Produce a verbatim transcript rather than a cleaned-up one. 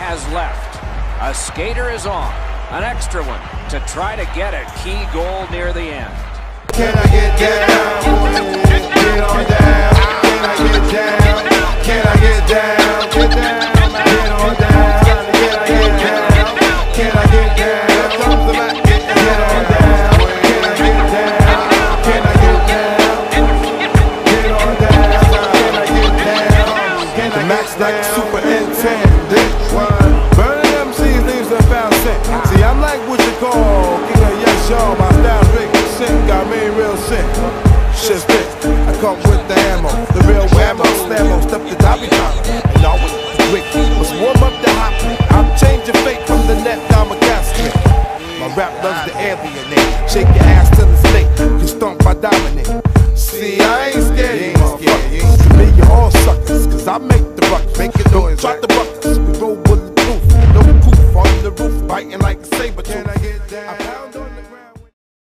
has left. A skater is on. An extra one to try to get a key goal near the end. Can I get down? Get on down. Can I get down? Can I get down? Get down. Get on down. Can I get down? Can I get down? Get on down. Can I get down? Can I get down? Get on down. Can I get down? Can I max like super N ten? Burning M Cs leaves them found scent. See, I'm like what you call king of yes, y'all. My style big. Got me real sick. Shit's thick. I come with the ammo, the real whammo, slammo, stuff that I be trying. And always quick. Let's warm up the hot. I'm changing fate from the net down my casket. My rap loves the alienate. Shake your ass to the snake. You stomp, I dominate. See, I ain't scared. You ain't scared. To me, you're all suckers. Cause I make the buck. Make it noise. Try